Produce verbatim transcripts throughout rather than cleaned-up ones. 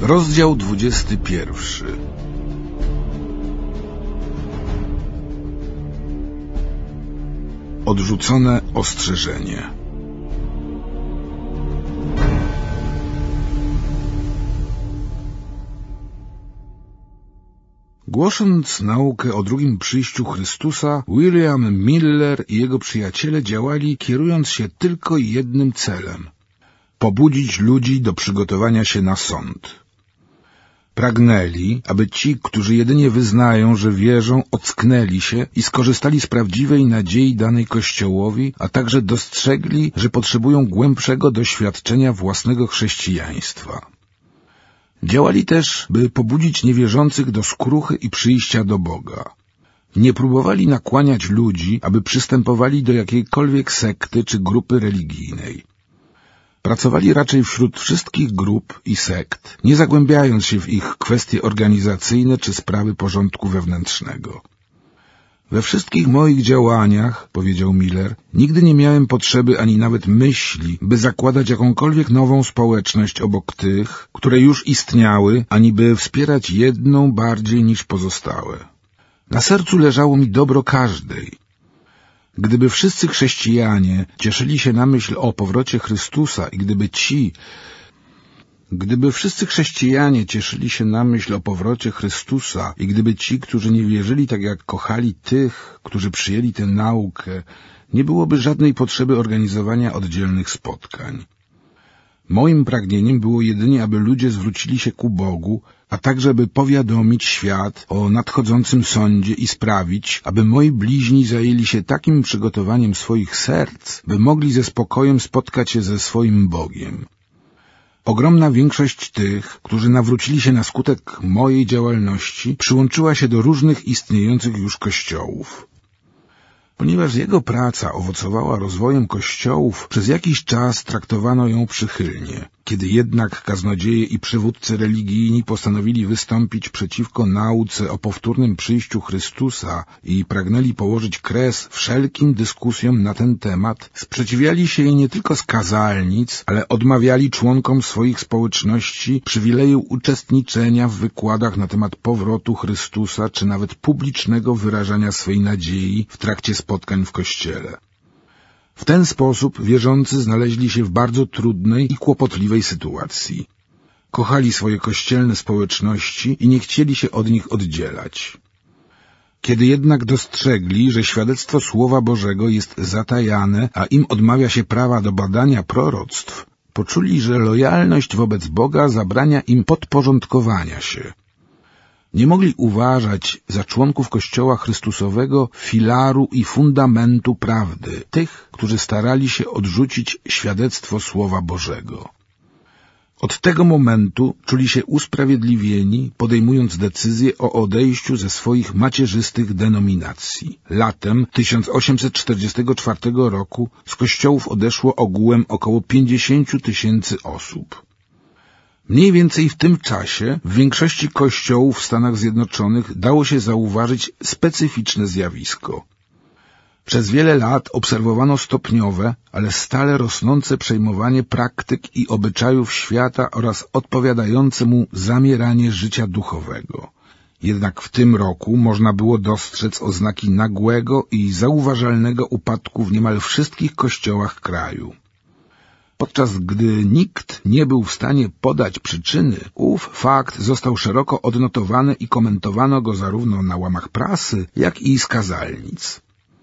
Rozdział dwudziesty pierwszy. Odrzucone ostrzeżenie. Głosząc naukę o drugim przyjściu Chrystusa, William Miller i jego przyjaciele działali, kierując się tylko jednym celem — pobudzić ludzi do przygotowania się na sąd. Pragnęli, aby ci, którzy jedynie wyznają, że wierzą, ocknęli się i skorzystali z prawdziwej nadziei danej Kościołowi, a także dostrzegli, że potrzebują głębszego doświadczenia własnego chrześcijaństwa. Działali też, by pobudzić niewierzących do skruchy i przyjścia do Boga. Nie próbowali nakłaniać ludzi, aby przystępowali do jakiejkolwiek sekty czy grupy religijnej. Pracowali raczej wśród wszystkich grup i sekt, nie zagłębiając się w ich kwestie organizacyjne czy sprawy porządku wewnętrznego. We wszystkich moich działaniach, powiedział Miller, nigdy nie miałem potrzeby ani nawet myśli, by zakładać jakąkolwiek nową społeczność obok tych, które już istniały, ani by wspierać jedną bardziej niż pozostałe. Na sercu leżało mi dobro każdej. Gdyby wszyscy chrześcijanie cieszyli się na myśl o powrocie Chrystusa i gdyby ci, gdyby wszyscy chrześcijanie cieszyli się na myśl o powrocie Chrystusa i gdyby ci, którzy nie wierzyli tak jak kochali tych, którzy przyjęli tę naukę, nie byłoby żadnej potrzeby organizowania oddzielnych spotkań. Moim pragnieniem było jedynie, aby ludzie zwrócili się ku Bogu, a także by powiadomić świat o nadchodzącym sądzie i sprawić, aby moi bliźni zajęli się takim przygotowaniem swoich serc, by mogli ze spokojem spotkać się ze swoim Bogiem. Ogromna większość tych, którzy nawrócili się na skutek mojej działalności, przyłączyła się do różnych istniejących już kościołów. Ponieważ jego praca owocowała rozwojem kościołów, przez jakiś czas traktowano ją przychylnie. Kiedy jednak kaznodzieje i przywódcy religijni postanowili wystąpić przeciwko nauce o powtórnym przyjściu Chrystusa i pragnęli położyć kres wszelkim dyskusjom na ten temat, sprzeciwiali się jej nie tylko z kazalnic, ale odmawiali członkom swoich społeczności przywileju uczestniczenia w wykładach na temat powrotu Chrystusa, czy nawet publicznego wyrażania swej nadziei w trakcie spotkań w kościele. W ten sposób wierzący znaleźli się w bardzo trudnej i kłopotliwej sytuacji. Kochali swoje kościelne społeczności i nie chcieli się od nich oddzielać. Kiedy jednak dostrzegli, że świadectwo Słowa Bożego jest zatajane, a im odmawia się prawa do badania proroctw, poczuli, że lojalność wobec Boga zabrania im podporządkowania się. Nie mogli uważać za członków Kościoła Chrystusowego filaru i fundamentu prawdy, tych, którzy starali się odrzucić świadectwo Słowa Bożego. Od tego momentu czuli się usprawiedliwieni, podejmując decyzję o odejściu ze swoich macierzystych denominacji. Latem tysiąc osiemset czterdziestego czwartego roku z kościołów odeszło ogółem około pięćdziesiąt tysięcy osób. Mniej więcej w tym czasie w większości kościołów w Stanach Zjednoczonych dało się zauważyć specyficzne zjawisko. Przez wiele lat obserwowano stopniowe, ale stale rosnące przejmowanie praktyk i obyczajów świata oraz odpowiadające mu zamieranie życia duchowego. Jednak w tym roku można było dostrzec oznaki nagłego i zauważalnego upadku w niemal wszystkich kościołach kraju. Podczas gdy nikt nie był w stanie podać przyczyny, ów fakt został szeroko odnotowany i komentowano go zarówno na łamach prasy, jak i z kazalnic.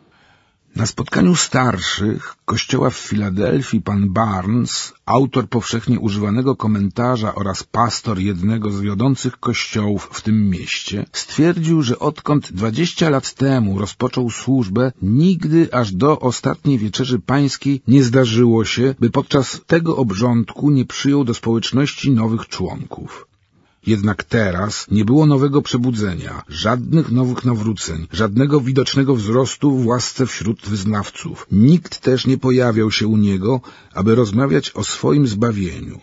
Na spotkaniu starszych kościoła w Filadelfii pan Barnes, autor powszechnie używanego komentarza oraz pastor jednego z wiodących kościołów w tym mieście, stwierdził, że odkąd dwadzieścia lat temu rozpoczął służbę, nigdy aż do ostatniej wieczerzy pańskiej nie zdarzyło się, by podczas tego obrządku nie przyjął do społeczności nowych członków. Jednak teraz nie było nowego przebudzenia, żadnych nowych nawróceń, żadnego widocznego wzrostu w łasce wśród wyznawców. Nikt też nie pojawiał się u niego, aby rozmawiać o swoim zbawieniu.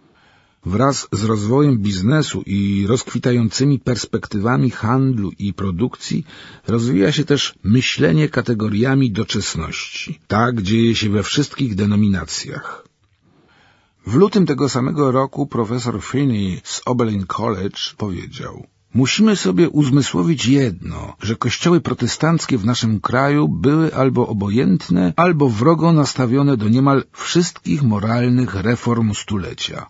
Wraz z rozwojem biznesu i rozkwitającymi perspektywami handlu i produkcji rozwija się też myślenie kategoriami doczesności. Tak dzieje się we wszystkich denominacjach. W lutym tego samego roku profesor Finney z Oberlin College powiedział: musimy sobie uzmysłowić jedno, że kościoły protestanckie w naszym kraju były albo obojętne, albo wrogo nastawione do niemal wszystkich moralnych reform stulecia.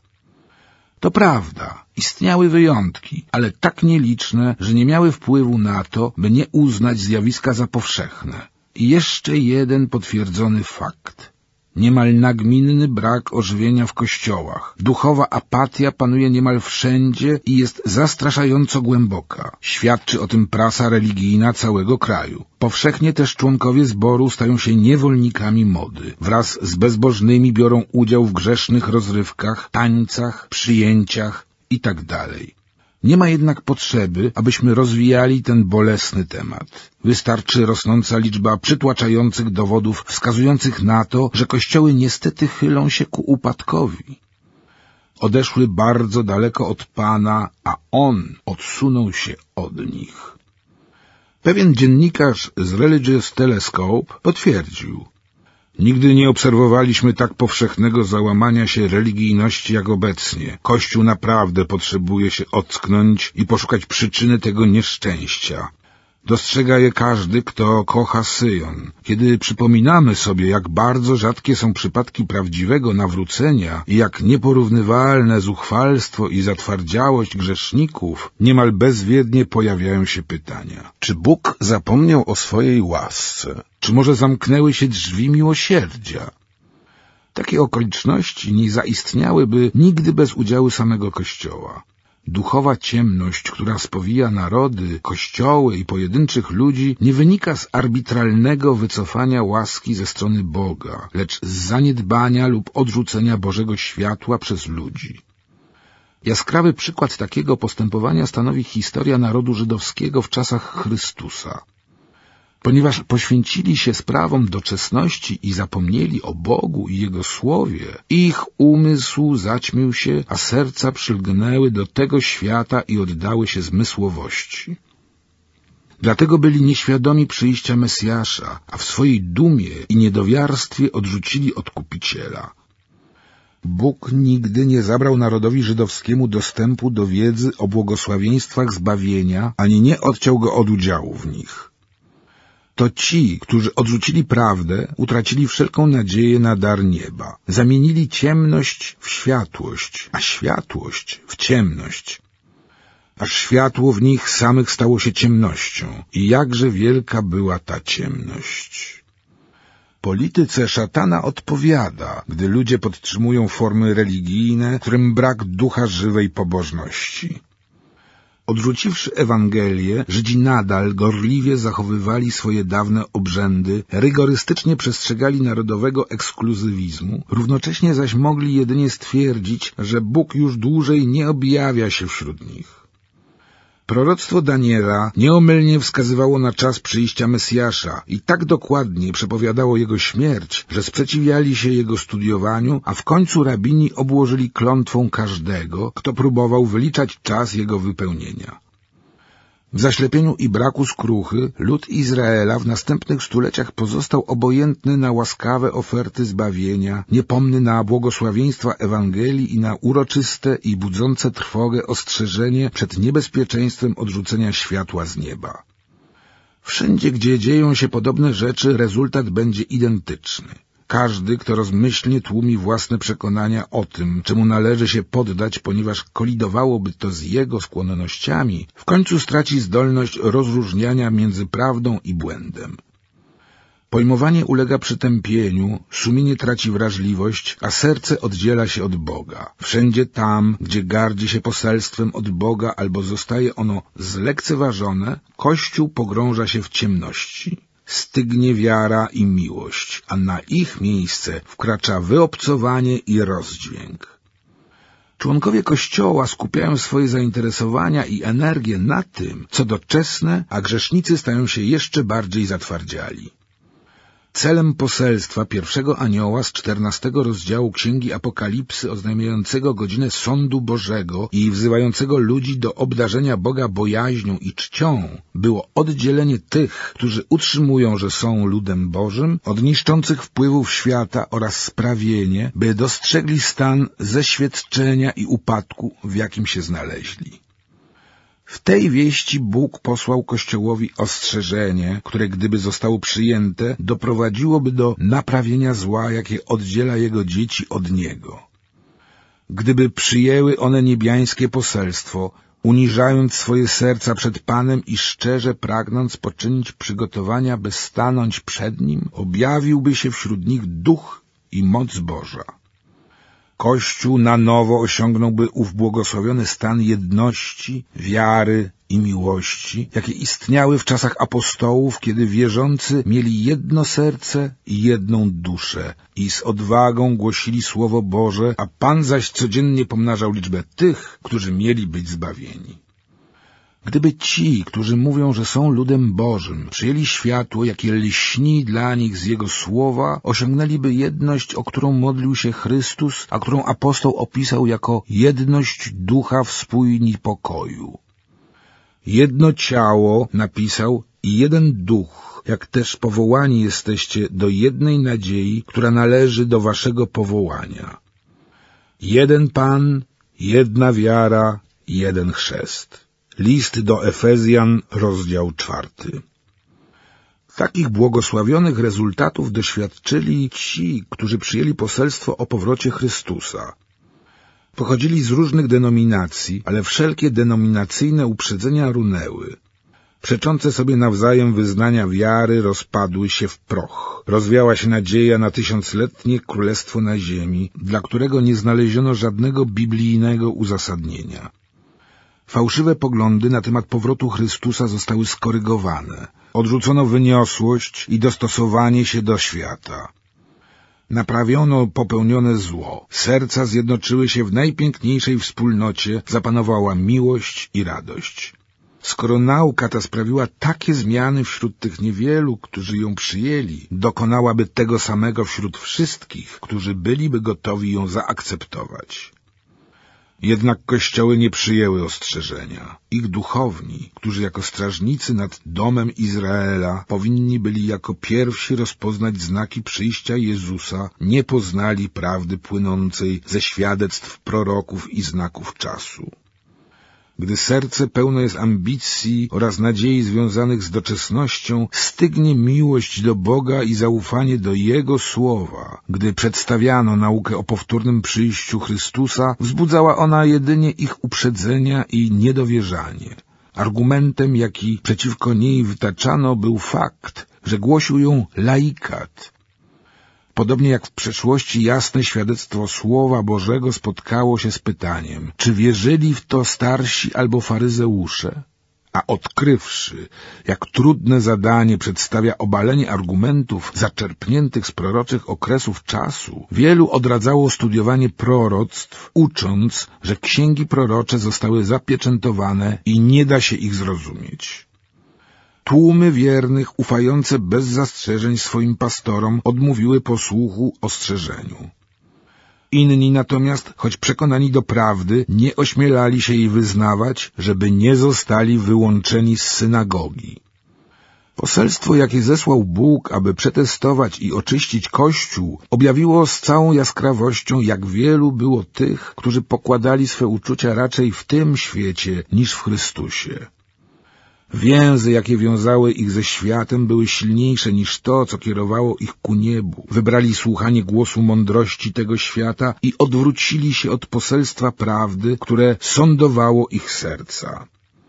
To prawda, istniały wyjątki, ale tak nieliczne, że nie miały wpływu na to, by nie uznać zjawiska za powszechne. I jeszcze jeden potwierdzony fakt. Niemal nagminny brak ożywienia w kościołach. Duchowa apatia panuje niemal wszędzie i jest zastraszająco głęboka. Świadczy o tym prasa religijna całego kraju. Powszechnie też członkowie zboru stają się niewolnikami mody. Wraz z bezbożnymi biorą udział w grzesznych rozrywkach, tańcach, przyjęciach itd. Nie ma jednak potrzeby, abyśmy rozwijali ten bolesny temat. Wystarczy rosnąca liczba przytłaczających dowodów wskazujących na to, że kościoły niestety chylą się ku upadkowi. Odeszły bardzo daleko od Pana, a On odsunął się od nich. Pewien dziennikarz z Religious Telescope potwierdził: nigdy nie obserwowaliśmy tak powszechnego załamania się religijności jak obecnie. Kościół naprawdę potrzebuje się ocknąć i poszukać przyczyny tego nieszczęścia. Dostrzega je każdy, kto kocha Syjon. Kiedy przypominamy sobie, jak bardzo rzadkie są przypadki prawdziwego nawrócenia i jak nieporównywalne zuchwalstwo i zatwardziałość grzeszników, niemal bezwiednie pojawiają się pytania. Czy Bóg zapomniał o swojej łasce? Czy może zamknęły się drzwi miłosierdzia? Takie okoliczności nie zaistniałyby nigdy bez udziału samego Kościoła. Duchowa ciemność, która spowija narody, kościoły i pojedynczych ludzi, nie wynika z arbitralnego wycofania łaski ze strony Boga, lecz z zaniedbania lub odrzucenia Bożego światła przez ludzi. Jaskrawy przykład takiego postępowania stanowi historia narodu żydowskiego w czasach Chrystusa. Ponieważ poświęcili się sprawom doczesności i zapomnieli o Bogu i Jego Słowie, ich umysł zaćmił się, a serca przylgnęły do tego świata i oddały się zmysłowości. Dlatego byli nieświadomi przyjścia Mesjasza, a w swojej dumie i niedowiarstwie odrzucili Odkupiciela. Bóg nigdy nie zabrał narodowi żydowskiemu dostępu do wiedzy o błogosławieństwach zbawienia, ani nie odciął go od udziału w nich. To ci, którzy odrzucili prawdę, utracili wszelką nadzieję na dar nieba. Zamienili ciemność w światłość, a światłość w ciemność. Aż światło w nich samych stało się ciemnością. I jakże wielka była ta ciemność. Polityce szatana odpowiada, gdy ludzie podtrzymują formy religijne, którym brak ducha żywej pobożności. Odrzuciwszy Ewangelię, Żydzi nadal gorliwie zachowywali swoje dawne obrzędy, rygorystycznie przestrzegali narodowego ekskluzywizmu, równocześnie zaś mogli jedynie stwierdzić, że Bóg już dłużej nie objawia się wśród nich. Proroctwo Daniela nieomylnie wskazywało na czas przyjścia Mesjasza i tak dokładnie przepowiadało jego śmierć, że sprzeciwiali się jego studiowaniu, a w końcu rabini obłożyli klątwą każdego, kto próbował wyliczać czas jego wypełnienia. W zaślepieniu i braku skruchy lud Izraela w następnych stuleciach pozostał obojętny na łaskawe oferty zbawienia, niepomny na błogosławieństwa Ewangelii i na uroczyste i budzące trwogę ostrzeżenie przed niebezpieczeństwem odrzucenia światła z nieba. Wszędzie, gdzie dzieją się podobne rzeczy, rezultat będzie identyczny. Każdy, kto rozmyślnie tłumi własne przekonania o tym, czemu należy się poddać, ponieważ kolidowałoby to z jego skłonnościami, w końcu straci zdolność rozróżniania między prawdą i błędem. Pojmowanie ulega przytępieniu, sumienie traci wrażliwość, a serce oddziela się od Boga. Wszędzie tam, gdzie gardzi się poselstwem od Boga albo zostaje ono zlekceważone, Kościół pogrąża się w ciemności. Stygnie wiara i miłość, a na ich miejsce wkracza wyobcowanie i rozdźwięk. Członkowie Kościoła skupiają swoje zainteresowania i energię na tym, co doczesne, a grzesznicy stają się jeszcze bardziej zatwardziali. Celem poselstwa pierwszego anioła z czternastego rozdziału Księgi Apokalipsy, oznajmiającego godzinę sądu Bożego i wzywającego ludzi do obdarzenia Boga bojaźnią i czcią, było oddzielenie tych, którzy utrzymują, że są ludem Bożym, od niszczących wpływów świata oraz sprawienie, by dostrzegli stan zeświadczenia i upadku, w jakim się znaleźli. W tej wieści Bóg posłał Kościołowi ostrzeżenie, które gdyby zostało przyjęte, doprowadziłoby do naprawienia zła, jakie oddziela Jego dzieci od Niego. Gdyby przyjęły one niebiańskie poselstwo, uniżając swoje serca przed Panem i szczerze pragnąc poczynić przygotowania, by stanąć przed Nim, objawiłby się wśród nich duch i moc Boża. Kościół na nowo osiągnąłby ów błogosławiony stan jedności, wiary i miłości, jakie istniały w czasach apostołów, kiedy wierzący mieli jedno serce i jedną duszę i z odwagą głosili Słowo Boże, a Pan zaś codziennie pomnażał liczbę tych, którzy mieli być zbawieni. Gdyby ci, którzy mówią, że są ludem Bożym, przyjęli światło, jakie lśni dla nich z Jego słowa, osiągnęliby jedność, o którą modlił się Chrystus, a którą apostoł opisał jako jedność ducha w spójni pokoju. Jedno ciało, napisał, i jeden duch, jak też powołani jesteście do jednej nadziei, która należy do waszego powołania. Jeden Pan, jedna wiara, jeden chrzest. List do Efezjan, rozdział czwarty. Takich błogosławionych rezultatów doświadczyli ci, którzy przyjęli poselstwo o powrocie Chrystusa. Pochodzili z różnych denominacji, ale wszelkie denominacyjne uprzedzenia runęły. Przeczące sobie nawzajem wyznania wiary rozpadły się w proch. Rozwiała się nadzieja na tysiącletnie królestwo na ziemi, dla którego nie znaleziono żadnego biblijnego uzasadnienia. Fałszywe poglądy na temat powrotu Chrystusa zostały skorygowane. Odrzucono wyniosłość i dostosowanie się do świata. Naprawiono popełnione zło. Serca zjednoczyły się w najpiękniejszej wspólnocie, zapanowała miłość i radość. Skoro nauka ta sprawiła takie zmiany wśród tych niewielu, którzy ją przyjęli, dokonałaby tego samego wśród wszystkich, którzy byliby gotowi ją zaakceptować. Jednak kościoły nie przyjęły ostrzeżenia. Ich duchowni, którzy jako strażnicy nad domem Izraela powinni byli jako pierwsi rozpoznać znaki przyjścia Jezusa, nie poznali prawdy płynącej ze świadectw proroków i znaków czasu. Gdy serce pełne jest ambicji oraz nadziei związanych z doczesnością, stygnie miłość do Boga i zaufanie do Jego słowa. Gdy przedstawiano naukę o powtórnym przyjściu Chrystusa, wzbudzała ona jedynie ich uprzedzenia i niedowierzanie. Argumentem, jaki przeciwko niej wytaczano, był fakt, że głosił ją laikat. Podobnie jak w przeszłości jasne świadectwo Słowa Bożego spotkało się z pytaniem, czy wierzyli w to starsi albo faryzeusze? A odkrywszy, jak trudne zadanie przedstawia obalenie argumentów zaczerpniętych z proroczych okresów czasu, wielu odradzało studiowanie proroctw, ucząc, że księgi prorocze zostały zapieczętowane i nie da się ich zrozumieć. Tłumy wiernych, ufające bez zastrzeżeń swoim pastorom, odmówiły posłuchu ostrzeżeniu. Inni natomiast, choć przekonani do prawdy, nie ośmielali się jej wyznawać, żeby nie zostali wyłączeni z synagogi. Poselstwo, jakie zesłał Bóg, aby przetestować i oczyścić Kościół, objawiło z całą jaskrawością, jak wielu było tych, którzy pokładali swe uczucia raczej w tym świecie niż w Chrystusie. Więzy, jakie wiązały ich ze światem, były silniejsze niż to, co kierowało ich ku niebu. Wybrali słuchanie głosu mądrości tego świata i odwrócili się od poselstwa prawdy, które sądowało ich serca.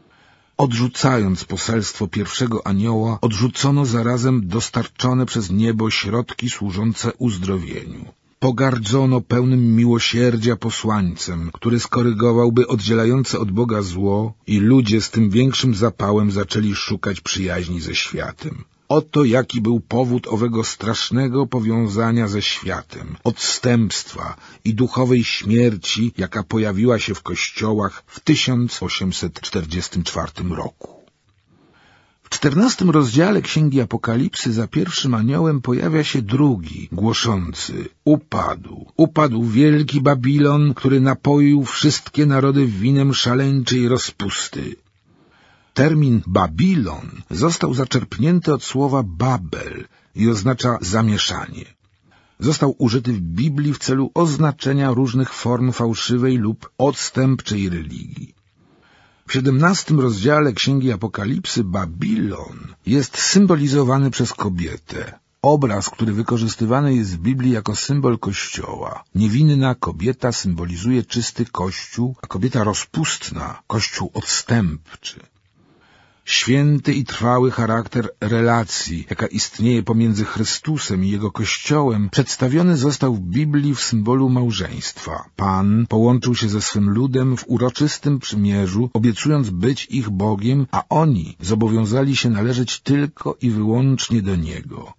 Odrzucając poselstwo pierwszego anioła, odrzucono zarazem dostarczone przez niebo środki służące uzdrowieniu. Pogardzono pełnym miłosierdzia posłańcem, który skorygowałby oddzielające od Boga zło, i ludzie z tym większym zapałem zaczęli szukać przyjaźni ze światem. Oto jaki był powód owego strasznego powiązania ze światem, odstępstwa i duchowej śmierci, jaka pojawiła się w kościołach w tysiąc osiemset czterdziestym czwartym roku. W W czternastym rozdziale Księgi Apokalipsy za pierwszym aniołem pojawia się drugi, głoszący: upadł, upadł wielki Babilon, który napoił wszystkie narody winem szaleńczej rozpusty. Termin Babilon został zaczerpnięty od słowa Babel i oznacza zamieszanie. Został użyty w Biblii w celu oznaczenia różnych form fałszywej lub odstępczej religii. W siedemnastym rozdziale Księgi Apokalipsy Babilon jest symbolizowany przez kobietę. Obraz, który wykorzystywany jest w Biblii jako symbol Kościoła. Niewinna kobieta symbolizuje czysty Kościół, a kobieta rozpustna — Kościół odstępczy. Święty i trwały charakter relacji, jaka istnieje pomiędzy Chrystusem i Jego Kościołem, przedstawiony został w Biblii w symbolu małżeństwa. Pan połączył się ze swym ludem w uroczystym przymierzu, obiecując być ich Bogiem, a oni zobowiązali się należeć tylko i wyłącznie do Niego.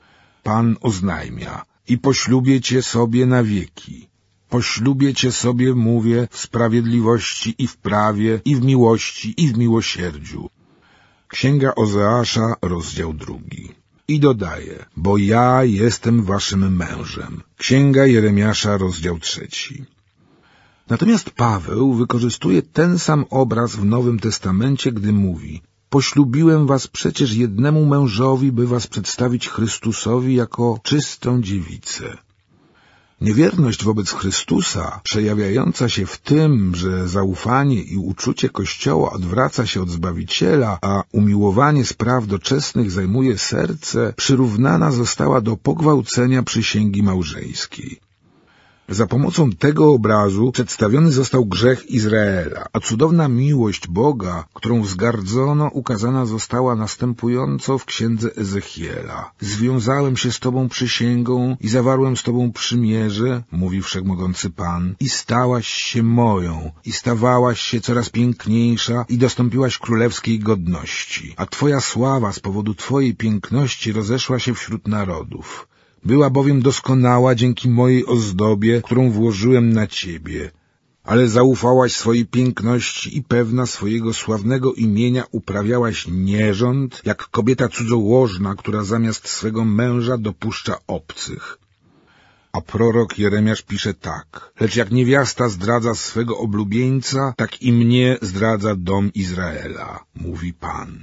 Pan oznajmia: i poślubię Cię sobie na wieki. Poślubię Cię sobie, mówię, w sprawiedliwości i w prawie, i w miłości, i w miłosierdziu. Księga Ozeasza, rozdział drugi. I dodaje: bo ja jestem waszym mężem. Księga Jeremiasza, rozdział trzeci. Natomiast Paweł wykorzystuje ten sam obraz w Nowym Testamencie, gdy mówi: poślubiłem was przecież jednemu mężowi, by was przedstawić Chrystusowi jako czystą dziewicę. Niewierność wobec Chrystusa, przejawiająca się w tym, że zaufanie i uczucie Kościoła odwraca się od Zbawiciela, a umiłowanie spraw doczesnych zajmuje serce, przyrównana została do pogwałcenia przysięgi małżeńskiej. Za pomocą tego obrazu przedstawiony został grzech Izraela, a cudowna miłość Boga, którą wzgardzono, ukazana została następująco w księdze Ezechiela. Związałem się z Tobą przysięgą i zawarłem z Tobą przymierze, mówi Wszechmogący Pan, i stałaś się moją, i stawałaś się coraz piękniejsza i dostąpiłaś królewskiej godności, a Twoja sława z powodu Twojej piękności rozeszła się wśród narodów. Była bowiem doskonała dzięki mojej ozdobie, którą włożyłem na Ciebie. Ale zaufałaś swojej piękności i pewna swojego sławnego imienia uprawiałaś nierząd, jak kobieta cudzołożna, która zamiast swego męża dopuszcza obcych. A prorok Jeremiasz pisze tak: lecz jak niewiasta zdradza swego oblubieńca, tak i mnie zdradza dom Izraela, mówi Pan.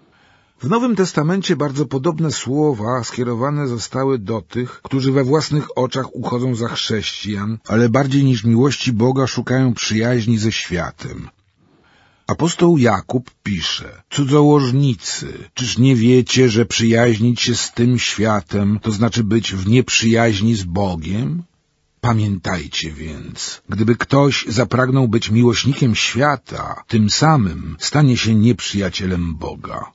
W Nowym Testamencie bardzo podobne słowa skierowane zostały do tych, którzy we własnych oczach uchodzą za chrześcijan, ale bardziej niż miłości Boga szukają przyjaźni ze światem. Apostoł Jakub pisze: cudzołożnicy, czyż nie wiecie, że przyjaźnić się z tym światem to znaczy być w nieprzyjaźni z Bogiem? Pamiętajcie więc, gdyby ktoś zapragnął być miłośnikiem świata, tym samym stanie się nieprzyjacielem Boga.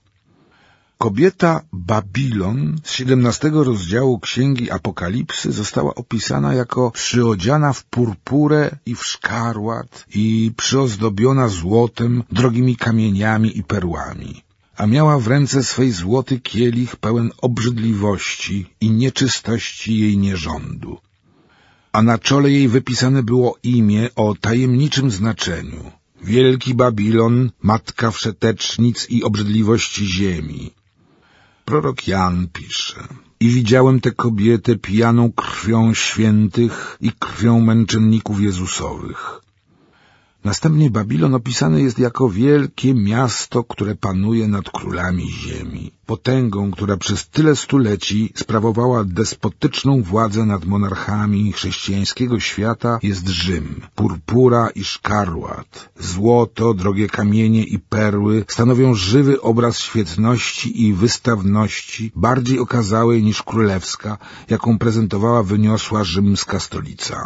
Kobieta Babilon z siedemnastego rozdziału Księgi Apokalipsy została opisana jako przyodziana w purpurę i w szkarłat i przyozdobiona złotem, drogimi kamieniami i perłami, a miała w ręce swej złoty kielich pełen obrzydliwości i nieczystości jej nierządu. A na czole jej wypisane było imię o tajemniczym znaczeniu: Wielki Babilon, matka wszetecznic i obrzydliwości ziemi. Prorok Jan pisze: i widziałem tę kobietę pijaną krwią świętych i krwią męczenników Jezusowych. Następnie Babilon opisany jest jako wielkie miasto, które panuje nad królami ziemi. Potęgą, która przez tyle stuleci sprawowała despotyczną władzę nad monarchami chrześcijańskiego świata, jest Rzym. Purpura i szkarłat, złoto, drogie kamienie i perły stanowią żywy obraz świetności i wystawności, bardziej okazałej niż królewska, jaką prezentowała wyniosła rzymska stolica.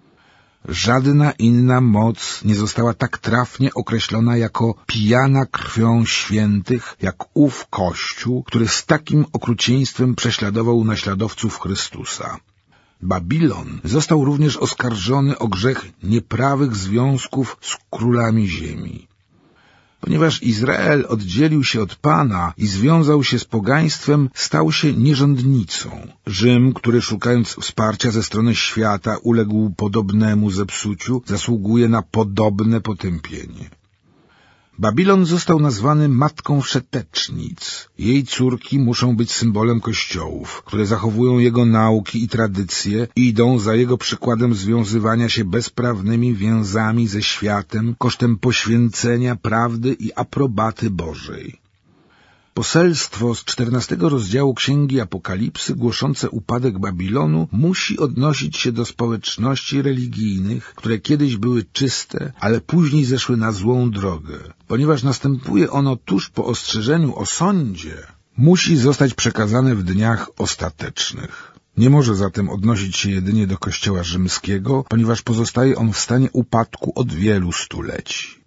Żadna inna moc nie została tak trafnie określona jako pijana krwią świętych, jak ów Kościół, który z takim okrucieństwem prześladował naśladowców Chrystusa. Babilon został również oskarżony o grzech nieprawych związków z królami ziemi. Ponieważ Izrael oddzielił się od Pana i związał się z pogaństwem, stał się nierządnicą. Rzym, który szukając wsparcia ze strony świata uległ podobnemu zepsuciu, zasługuje na podobne potępienie. Babilon został nazwany matką wszetecznic. Jej córki muszą być symbolem kościołów, które zachowują jego nauki i tradycje i idą za jego przykładem związywania się bezprawnymi więzami ze światem kosztem poświęcenia prawdy i aprobaty Bożej. Poselstwo z czternastego rozdziału Księgi Apokalipsy głoszące upadek Babilonu musi odnosić się do społeczności religijnych, które kiedyś były czyste, ale później zeszły na złą drogę. Ponieważ następuje ono tuż po ostrzeżeniu o sądzie, musi zostać przekazane w dniach ostatecznych. Nie może zatem odnosić się jedynie do Kościoła rzymskiego, ponieważ pozostaje on w stanie upadku od wielu stuleci.